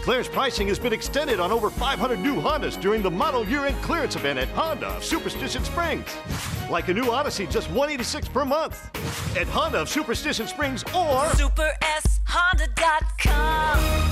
Clearance pricing has been extended on over 500 new Hondas during the model year-end clearance event at Honda of Superstition Springs. Like a new Odyssey, just $186 per month. At Honda of Superstition Springs or SuperSHonda.com.